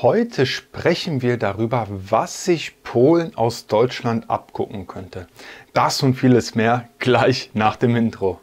Heute sprechen wir darüber, was sich Polen aus Deutschland abgucken könnte. Das und vieles mehr gleich nach dem Intro.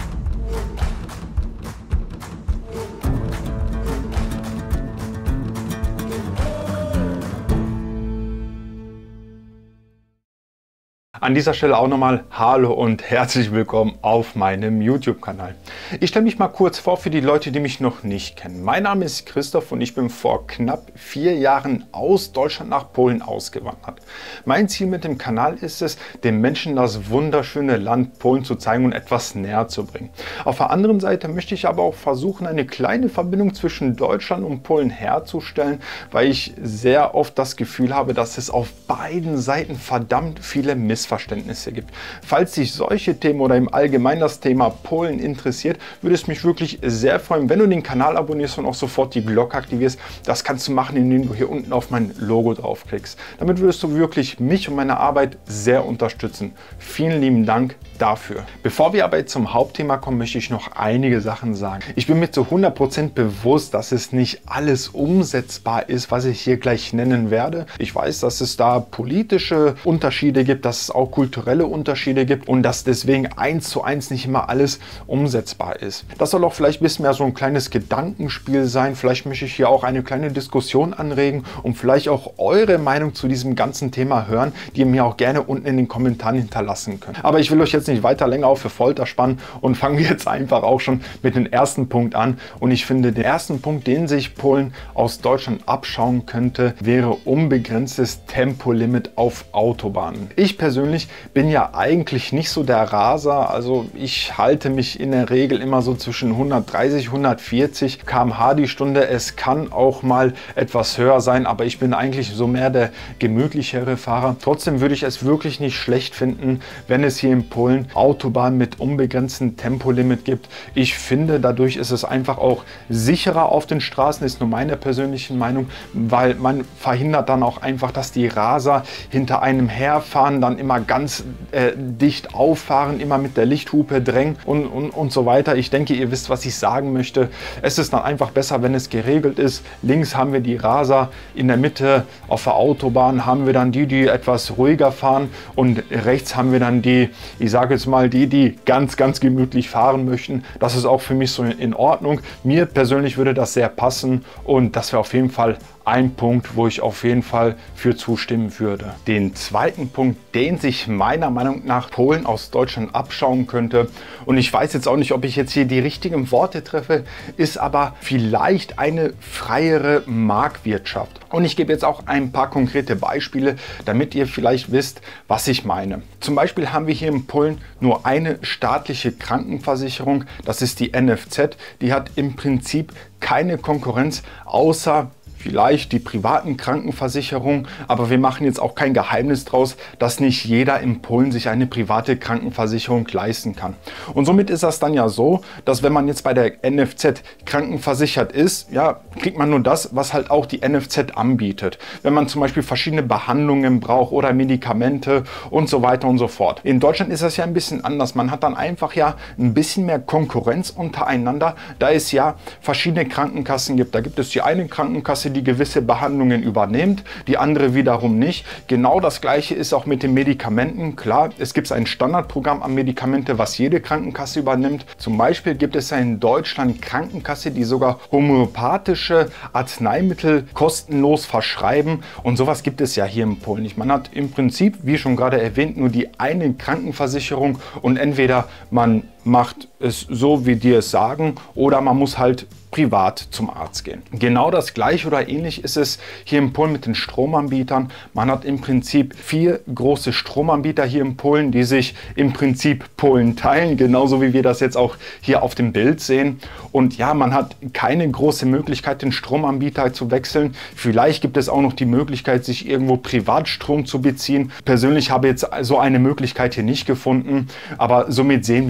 An dieser Stelle auch nochmal Hallo und herzlich willkommen auf meinem YouTube-Kanal. Ich stelle mich mal kurz vor für die Leute, die mich noch nicht kennen. Mein Name ist Christoph und ich bin vor knapp 4 Jahren aus Deutschland nach Polen ausgewandert. Mein Ziel mit dem Kanal ist es, den Menschen das wunderschöne Land Polen zu zeigen und etwas näher zu bringen. Auf der anderen Seite möchte ich aber auch versuchen, eine kleine Verbindung zwischen Deutschland und Polen herzustellen, weil ich sehr oft das Gefühl habe, dass es auf beiden Seiten verdammt viele Missverständnisse gibt. Falls dich solche Themen oder im Allgemeinen das Thema Polen interessiert, würde es mich wirklich sehr freuen, wenn du den Kanal abonnierst und auch sofort die Glocke aktivierst. Das kannst du machen, indem du hier unten auf mein Logo draufklickst. Damit würdest du wirklich mich und meine Arbeit sehr unterstützen. Vielen lieben Dank dafür. Bevor wir aber jetzt zum Hauptthema kommen, möchte ich noch einige Sachen sagen. Ich bin mir zu 100% bewusst, dass es nicht alles umsetzbar ist, was ich hier gleich nennen werde. Ich weiß, dass es da politische Unterschiede gibt, dass es auch kulturelle Unterschiede gibt und dass deswegen 1:1 nicht immer alles umsetzbar ist. Das soll auch vielleicht ein bisschen mehr so ein kleines Gedankenspiel sein. Vielleicht möchte ich hier auch eine kleine Diskussion anregen und vielleicht auch eure Meinung zu diesem ganzen Thema hören, die ihr mir auch gerne unten in den Kommentaren hinterlassen könnt. Aber ich will euch jetzt nicht weiter länger auf für Folter spannen und fangen wir jetzt einfach auch schon mit dem ersten Punkt an. Und ich finde, den ersten Punkt, den sich Polen aus Deutschland abschauen könnte, wäre unbegrenztes Tempolimit auf Autobahnen. Ich persönlich bin ja eigentlich nicht so der Raser, also ich halte mich in der Regel immer so zwischen 130, 140 km/h die Stunde. Es kann auch mal etwas höher sein, aber ich bin eigentlich so mehr der gemütlichere Fahrer. Trotzdem würde ich es wirklich nicht schlecht finden, wenn es hier in Polen Autobahnen mit unbegrenztem Tempolimit gibt. Ich finde, dadurch ist es einfach auch sicherer auf den Straßen, ist nur meine persönliche Meinung, weil man verhindert dann auch einfach, dass die Raser hinter einem herfahren, dann immer ganz dicht auffahren, immer mit der Lichthupe drängen und so weiter. Ich denke, ihr wisst, was ich sagen möchte. Es ist dann einfach besser, wenn es geregelt ist. Links haben wir die Raser, in der Mitte auf der Autobahn haben wir dann die etwas ruhiger fahren und rechts haben wir dann die, ich sage jetzt mal, die ganz gemütlich fahren möchten. Das ist auch für mich so in Ordnung. Mir persönlich würde das sehr passen und das wäre auf jeden Fall ein Punkt, wo ich auf jeden Fall für zustimmen würde. Den zweiten Punkt, den sich meiner Meinung nach Polen aus Deutschland abschauen könnte, und ich weiß jetzt auch nicht, ob ich jetzt hier die richtigen Worte treffe, ist aber vielleicht eine freiere Marktwirtschaft. Und ich gebe jetzt auch ein paar konkrete Beispiele, damit ihr vielleicht wisst, was ich meine. Zum Beispiel haben wir hier in Polen nur eine staatliche Krankenversicherung, das ist die NFZ. Die hat im Prinzip keine Konkurrenz, außer vielleicht die privaten Krankenversicherungen, aber wir machen jetzt auch kein Geheimnis draus, dass nicht jeder in Polen sich eine private Krankenversicherung leisten kann. Und somit ist das dann ja so, dass wenn man jetzt bei der NFZ krankenversichert ist, ja, kriegt man nur das, was halt auch die NFZ anbietet. Wenn man zum Beispiel verschiedene Behandlungen braucht oder Medikamente und so weiter und so fort. In Deutschland ist das ja ein bisschen anders. Man hat dann einfach ja ein bisschen mehr Konkurrenz untereinander, da es ja verschiedene Krankenkassen gibt. Da gibt es die eine Krankenkasse, die gewisse Behandlungen übernimmt, die andere wiederum nicht. Genau das gleiche ist auch mit den Medikamenten. Klar, es gibt ein Standardprogramm an Medikamente, was jede Krankenkasse übernimmt. Zum Beispiel gibt es in Deutschland Krankenkasse, die sogar homöopathische Arzneimittel kostenlos verschreiben, und sowas gibt es ja hier in Polen nicht. Man hat im Prinzip, wie schon gerade erwähnt, nur die eine Krankenversicherung und entweder man macht es so, wie die es sagen, oder man muss halt privat zum Arzt gehen. Genau das gleiche oder ähnlich ist es hier in Polen mit den Stromanbietern. Man hat im Prinzip 4 große Stromanbieter hier in Polen, die sich im Prinzip Polen teilen, genauso wie wir das jetzt auch hier auf dem Bild sehen. Und ja, man hat keine große Möglichkeit, den Stromanbieter zu wechseln. Vielleicht gibt es auch noch die Möglichkeit, sich irgendwo Privatstrom zu beziehen. Persönlich habe ich jetzt so eine Möglichkeit hier nicht gefunden, aber somit sehen wir einfach,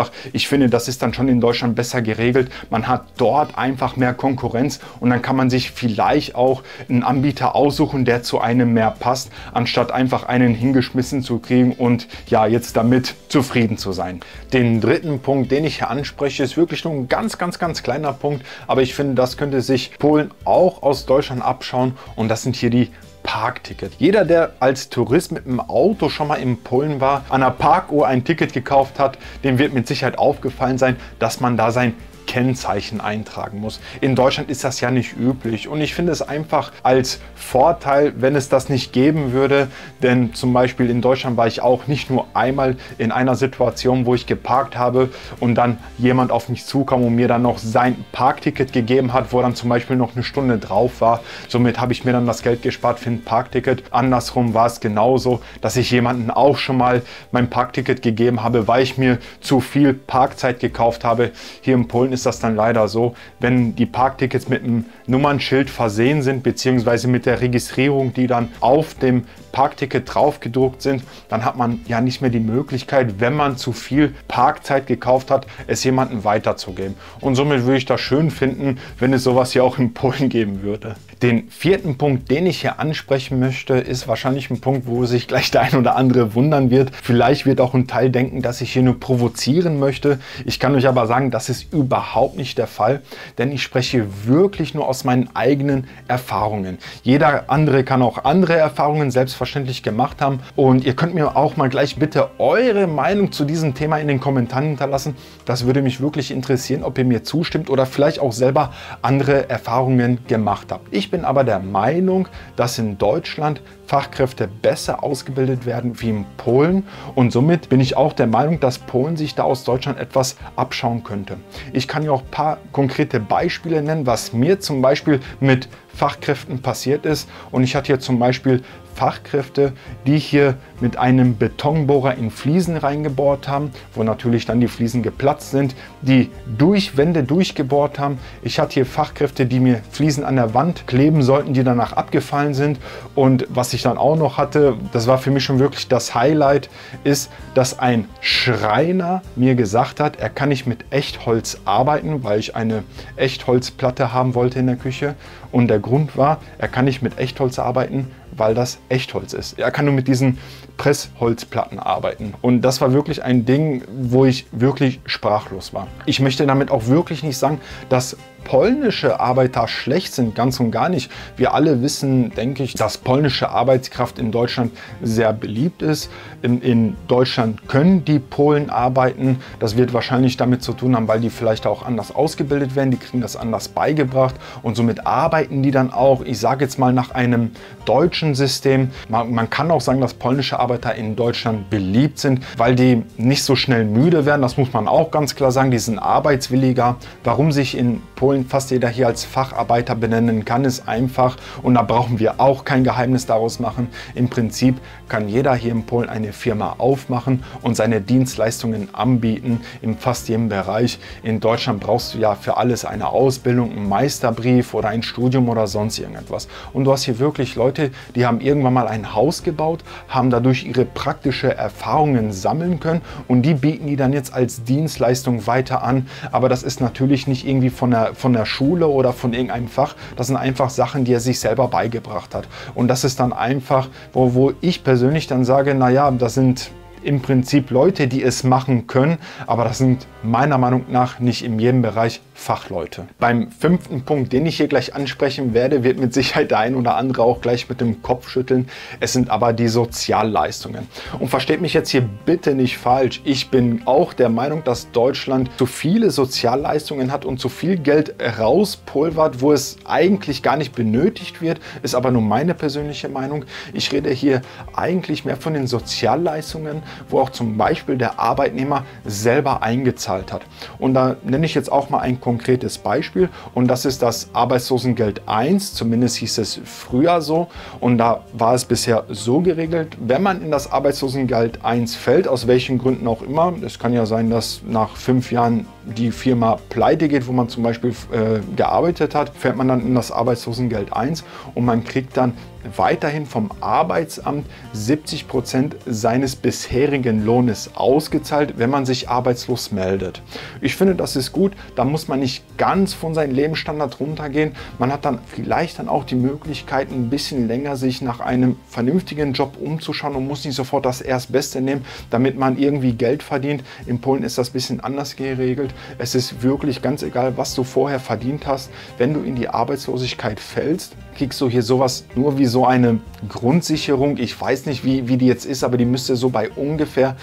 einfach, ich finde, das ist dann schon in Deutschland besser geregelt. Man hat dort einfach mehr Konkurrenz und dann kann man sich vielleicht auch einen Anbieter aussuchen, der zu einem mehr passt, anstatt einfach einen hingeschmissen zu kriegen und ja, jetzt damit zufrieden zu sein. Den dritten Punkt, den ich hier anspreche, ist wirklich nur ein ganz kleiner Punkt, aber ich finde, das könnte sich Polen auch aus Deutschland abschauen und das sind hier die Parkticket. Jeder, der als Tourist mit dem Auto schon mal in Polen war, an der Parkuhr ein Ticket gekauft hat, dem wird mit Sicherheit aufgefallen sein, dass man da sein Kennzeichen eintragen muss. In Deutschland ist das ja nicht üblich und ich finde es einfach als Vorteil, wenn es das nicht geben würde, denn zum Beispiel in Deutschland war ich auch nicht nur einmal in einer Situation, wo ich geparkt habe und dann jemand auf mich zukam und mir dann noch sein Parkticket gegeben hat, wo dann zum Beispiel noch eine Stunde drauf war. Somit habe ich mir dann das Geld gespart für ein Parkticket. Andersrum war es genauso, dass ich jemanden auch schon mal mein Parkticket gegeben habe, weil ich mir zu viel Parkzeit gekauft habe. Hier in Polen ist das dann leider so, wenn die Parktickets mit einem Nummernschild versehen sind, beziehungsweise mit der Registrierung, die dann auf dem Parkticket drauf gedruckt sind, dann hat man ja nicht mehr die Möglichkeit, wenn man zu viel Parkzeit gekauft hat, es jemandem weiterzugeben. Und somit würde ich das schön finden, wenn es sowas hier auch in Polen geben würde. Den vierten Punkt, den ich hier ansprechen möchte, ist wahrscheinlich ein Punkt, wo sich gleich der ein oder andere wundern wird. Vielleicht wird auch ein Teil denken, dass ich hier nur provozieren möchte. Ich kann euch aber sagen, das ist überhaupt nicht der Fall, denn ich spreche wirklich nur aus meinen eigenen Erfahrungen. Jeder andere kann auch andere Erfahrungen selbstverständlich gemacht haben und ihr könnt mir auch mal gleich bitte eure Meinung zu diesem Thema in den Kommentaren hinterlassen. Das würde mich wirklich interessieren, ob ihr mir zustimmt oder vielleicht auch selber andere Erfahrungen gemacht habt. Ich bin aber der Meinung, dass in Deutschland Fachkräfte besser ausgebildet werden wie in Polen und somit bin ich auch der Meinung, dass Polen sich da aus Deutschland etwas abschauen könnte. Ich kann ja auch ein paar konkrete Beispiele nennen, was mir zum Beispiel mit Fachkräften passiert ist und ich hatte hier zum Beispiel Fachkräfte, die hier mit einem Betonbohrer in Fliesen reingebohrt haben, wo natürlich dann die Fliesen geplatzt sind, die durch Wände durchgebohrt haben. Ich hatte hier Fachkräfte, die mir Fliesen an der Wand kleben sollten, die danach abgefallen sind. Und was ich dann auch noch hatte, das war für mich schon wirklich das Highlight, ist, dass ein Schreiner mir gesagt hat, er kann nicht mit Echtholz arbeiten, weil ich eine Echtholzplatte haben wollte in der Küche. Und der Grund war, er kann nicht mit Echtholz arbeiten, weil das Echtholz ist. Er kann nur mit diesen Pressholzplatten arbeiten. Und das war wirklich ein Ding, wo ich wirklich sprachlos war. Ich möchte damit auch wirklich nicht sagen, dass polnische Arbeiter schlecht sind, ganz und gar nicht. Wir alle wissen, denke ich, dass polnische Arbeitskraft in Deutschland sehr beliebt ist. In Deutschland können die Polen arbeiten. Das wird wahrscheinlich damit zu tun haben, weil die vielleicht auch anders ausgebildet werden. Die kriegen das anders beigebracht und somit arbeiten die dann auch, ich sage jetzt mal, nach einem deutschen System. Man kann auch sagen, dass polnische Arbeiter in Deutschland beliebt sind, weil die nicht so schnell müde werden. Das muss man auch ganz klar sagen. Die sind arbeitswilliger. Warum sich in Polen fast jeder hier als Facharbeiter benennen kann, ist einfach, und da brauchen wir auch kein Geheimnis daraus machen. Im Prinzip kann jeder hier in Polen eine Firma aufmachen und seine Dienstleistungen anbieten in fast jedem Bereich. In Deutschland brauchst du ja für alles eine Ausbildung, einen Meisterbrief oder ein Studium oder sonst irgendetwas. Und du hast hier wirklich Leute, die haben irgendwann mal ein Haus gebaut, haben dadurch ihre praktische Erfahrungen sammeln können und die bieten die dann jetzt als Dienstleistung weiter an. Aber das ist natürlich nicht irgendwie von der Schule oder von irgendeinem Fach. Das sind einfach Sachen, die er sich selber beigebracht hat. Und das ist dann einfach, wo ich persönlich dann sage, naja, das sind im Prinzip Leute, die es machen können, aber das sind meiner Meinung nach nicht in jedem Bereich Fachleute. Beim fünften Punkt, den ich hier gleich ansprechen werde, wird mit Sicherheit der ein oder andere auch gleich mit dem Kopf schütteln. Es sind aber die Sozialleistungen. Und versteht mich jetzt hier bitte nicht falsch. Ich bin auch der Meinung, dass Deutschland zu viele Sozialleistungen hat und zu viel Geld rauspulvert, wo es eigentlich gar nicht benötigt wird. Ist aber nur meine persönliche Meinung. Ich rede hier eigentlich mehr von den Sozialleistungen, wo auch zum Beispiel der Arbeitnehmer selber eingezahlt hat. Und da nenne ich jetzt auch mal ein konkretes Beispiel und das ist das Arbeitslosengeld 1, zumindest hieß es früher so und da war es bisher so geregelt, wenn man in das Arbeitslosengeld 1 fällt, aus welchen Gründen auch immer, es kann ja sein, dass nach 5 Jahren die Firma pleite geht, wo man zum Beispiel gearbeitet hat, fällt man dann in das Arbeitslosengeld 1 und man kriegt dann weiterhin vom Arbeitsamt 70% seines bisherigen Lohnes ausgezahlt, wenn man sich arbeitslos meldet. Ich finde, das ist gut. Da muss man nicht ganz von seinem Lebensstandard runtergehen. Man hat dann vielleicht dann auch die Möglichkeit, ein bisschen länger sich nach einem vernünftigen Job umzuschauen und muss nicht sofort das Erstbeste nehmen, damit man irgendwie Geld verdient. In Polen ist das ein bisschen anders geregelt. Es ist wirklich ganz egal, was du vorher verdient hast. Wenn du in die Arbeitslosigkeit fällst, kriegst du hier sowas nur wie so eine Grundsicherung. Ich weiß nicht, wie die jetzt ist, aber die müsste so bei ungefähr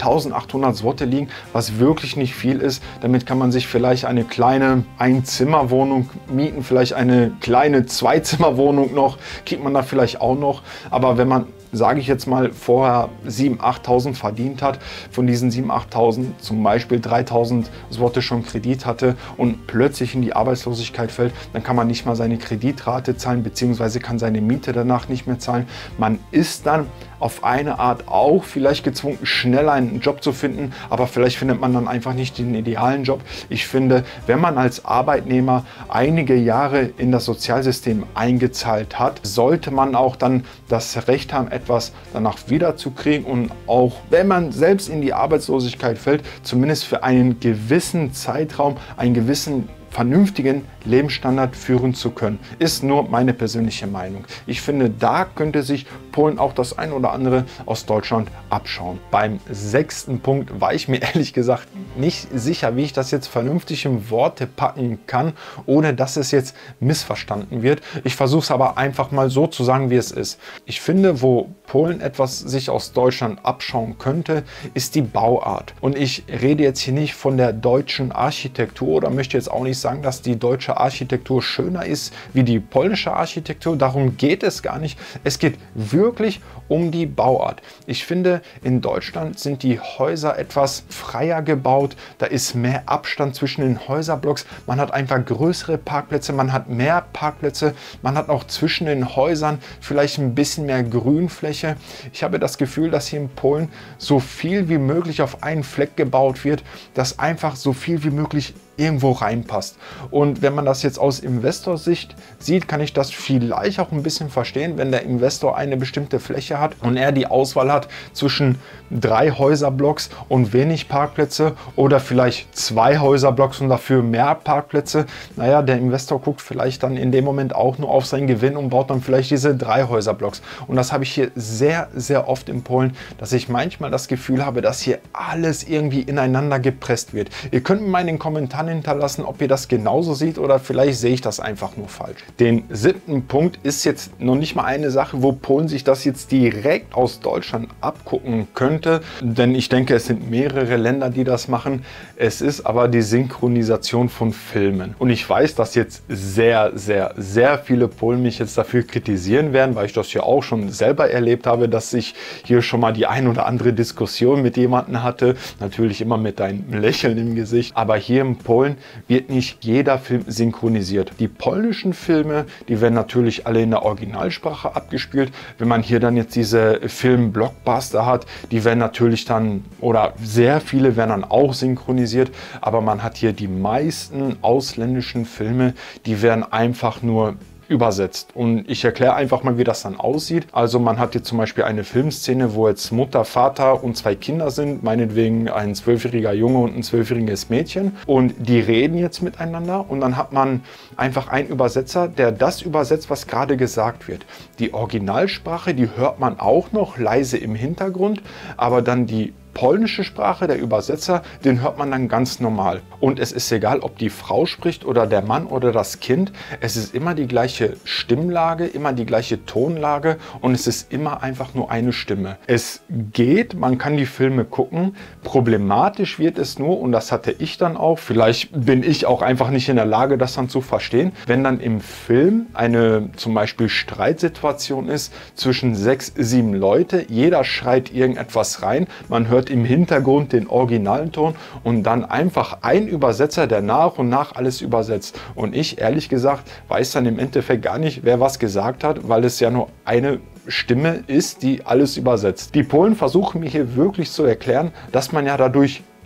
1800 Zloty liegen, was wirklich nicht viel ist. Damit kann man sich vielleicht eine kleine Einzimmerwohnung mieten, vielleicht eine kleine Zweizimmerwohnung noch, kriegt man da vielleicht auch noch. Aber wenn man, sage ich jetzt mal, vorher 7.000, 8.000 verdient hat, von diesen 7.000, 8.000 zum Beispiel 3.000 Zloty schon Kredit hatte und plötzlich in die Arbeitslosigkeit fällt, dann kann man nicht mal seine Kreditrate zahlen, beziehungsweise kann seine Miete danach nicht mehr zahlen. Man ist dann auf eine Art auch vielleicht gezwungen, schnell einen Job zu finden, aber vielleicht findet man dann einfach nicht den idealen Job. Ich finde, wenn man als Arbeitnehmer einige Jahre in das Sozialsystem eingezahlt hat, sollte man auch dann das Recht haben, etwas danach wiederzukriegen und auch wenn man selbst in die Arbeitslosigkeit fällt, zumindest für einen gewissen Zeitraum, einen gewissen vernünftigen Lebensstandard führen zu können. Ist nur meine persönliche Meinung. Ich finde, da könnte sich Polen auch das ein oder andere aus Deutschland abschauen. Beim 6. Punkt war ich mir ehrlich gesagt nicht sicher, wie ich das jetzt vernünftig in Worte packen kann, ohne dass es jetzt missverstanden wird. Ich versuche es aber einfach mal so zu sagen, wie es ist. Ich finde, wo Polen etwas sich aus Deutschland abschauen könnte, ist die Bauart. Und ich rede jetzt hier nicht von der deutschen Architektur oder möchte jetzt auch nicht sagen, dass die deutsche Architektur schöner ist wie die polnische Architektur. Darum geht es gar nicht. Es geht wirklich um die Bauart. Ich finde, in Deutschland sind die Häuser etwas freier gebaut. Da ist mehr Abstand zwischen den Häuserblocks. Man hat einfach größere Parkplätze, man hat mehr Parkplätze. Man hat auch zwischen den Häusern vielleicht ein bisschen mehr Grünfläche. Ich habe das Gefühl, dass hier in Polen so viel wie möglich auf einen Fleck gebaut wird, dass einfach so viel wie möglich irgendwo reinpasst. Und wenn man das jetzt aus Investorsicht sieht, kann ich das vielleicht auch ein bisschen verstehen, wenn der Investor eine bestimmte Fläche hat und er die Auswahl hat zwischen 3 Häuserblocks und wenig Parkplätze oder vielleicht 2 Häuserblocks und dafür mehr Parkplätze. Naja, der Investor guckt vielleicht dann in dem Moment auch nur auf seinen Gewinn und baut dann vielleicht diese 3 Häuserblocks. Und das habe ich hier sehr, sehr oft in Polen, dass ich manchmal das Gefühl habe, dass hier alles irgendwie ineinander gepresst wird. Ihr könnt mir mal in den Kommentaren hinterlassen, ob ihr das genauso seht oder vielleicht sehe ich das einfach nur falsch. Den 7. Punkt ist jetzt noch nicht mal eine Sache, wo Polen sich das jetzt direkt aus Deutschland abgucken könnte, denn ich denke, es sind mehrere Länder, die das machen. Es ist aber die Synchronisation von Filmen. Und ich weiß, dass jetzt sehr, sehr, sehr viele Polen mich jetzt dafür kritisieren werden, weil ich das ja auch schon selber erlebt habe, dass ich hier schon mal die ein oder andere Diskussion mit jemandem hatte. Natürlich immer mit einem Lächeln im Gesicht, aber hier in Polen wird nicht jeder Film synchronisiert. Die polnischen Filme, die werden natürlich alle in der Originalsprache abgespielt. Wenn man hier dann jetzt diese Film-Blockbuster hat, die werden natürlich dann, oder sehr viele werden dann auch synchronisiert, aber man hat hier die meisten ausländischen Filme, die werden einfach nur übersetzt. Und ich erkläre einfach mal, wie das dann aussieht. Also man hat hier zum Beispiel eine Filmszene, wo jetzt Mutter, Vater und 2 Kinder sind, meinetwegen ein 12-jähriger Junge und ein 12-jähriges Mädchen. Und die reden jetzt miteinander und dann hat man einfach einen Übersetzer, der das übersetzt, was gerade gesagt wird. Die Originalsprache, die hört man auch noch leise im Hintergrund, aber dann die polnische Sprache, der Übersetzer, den hört man dann ganz normal. Und es ist egal, ob die Frau spricht oder der Mann oder das Kind. Es ist immer die gleiche Stimmlage, immer die gleiche Tonlage und es ist immer einfach nur eine Stimme. Es geht, man kann die Filme gucken. Problematisch wird es nur, und das hatte ich dann auch, vielleicht bin ich auch einfach nicht in der Lage, das dann zu verstehen, wenn dann im Film eine zum Beispiel Streitsituation ist zwischen 6, 7 Leute, jeder schreit irgendetwas rein, man hört im Hintergrund den originalen Ton und dann einfach ein Übersetzer, der nach und nach alles übersetzt. Und ich, ehrlich gesagt, weiß dann im Endeffekt gar nicht, wer was gesagt hat, weil es ja nur eine Stimme ist, die alles übersetzt. Die Polen versuchen mir hier wirklich zu erklären, dass man ja dadurch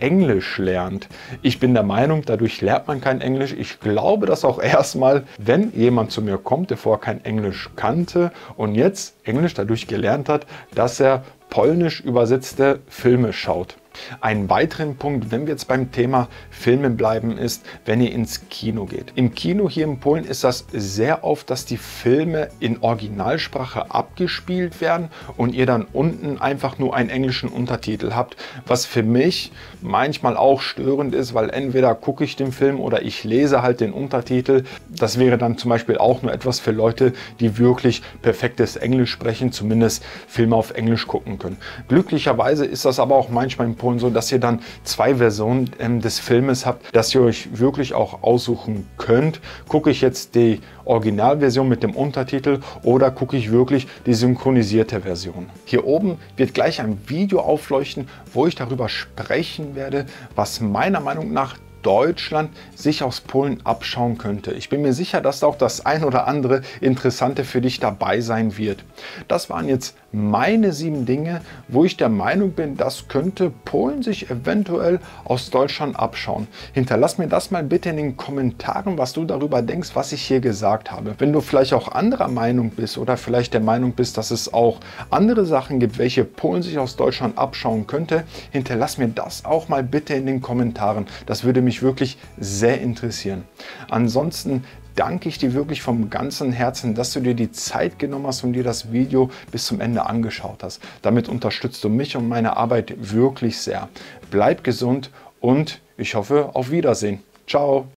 Englisch lernt. Ich bin der Meinung, dadurch lernt man kein Englisch. Ich glaube das auch erstmal, wenn jemand zu mir kommt, der vorher kein Englisch kannte und jetzt Englisch dadurch gelernt hat, dass er polnisch übersetzte Filme schaut. Ein weiterer Punkt, wenn wir jetzt beim Thema Filme bleiben, ist, wenn ihr ins Kino geht. Im Kino hier in Polen ist das sehr oft, dass die Filme in Originalsprache abgespielt werden und ihr dann unten einfach nur einen englischen Untertitel habt, was für mich manchmal auch störend ist, weil entweder gucke ich den Film oder ich lese halt den Untertitel. Das wäre dann zum Beispiel auch nur etwas für Leute, die wirklich perfektes Englisch sprechen, zumindest Filme auf Englisch gucken können. Glücklicherweise ist das aber auch manchmal in Polen so, dass ihr dann zwei Versionen des Filmes habt, dass ihr euch wirklich auch aussuchen könnt. Gucke ich jetzt die Originalversion mit dem Untertitel oder gucke ich wirklich die synchronisierte Version. Hier oben wird gleich ein Video aufleuchten, wo ich darüber sprechen werde, was meiner Meinung nach Deutschland sich aus Polen abschauen könnte. Ich bin mir sicher, dass auch das ein oder andere Interessante für dich dabei sein wird. Das waren jetzt meine 7 Dinge, wo ich der Meinung bin, das könnte Polen sich eventuell aus Deutschland abschauen. Hinterlass mir das mal bitte in den Kommentaren, was du darüber denkst, was ich hier gesagt habe. Wenn du vielleicht auch anderer Meinung bist oder vielleicht der Meinung bist, dass es auch andere Sachen gibt, welche Polen sich aus Deutschland abschauen könnte, hinterlass mir das auch mal bitte in den Kommentaren. Das würde mich wirklich sehr interessieren. Ansonsten danke ich dir wirklich vom ganzen Herzen, dass du dir die Zeit genommen hast und dir das Video bis zum Ende angeschaut hast. Damit unterstützt du mich und meine Arbeit wirklich sehr. Bleib gesund und ich hoffe auf Wiedersehen. Ciao!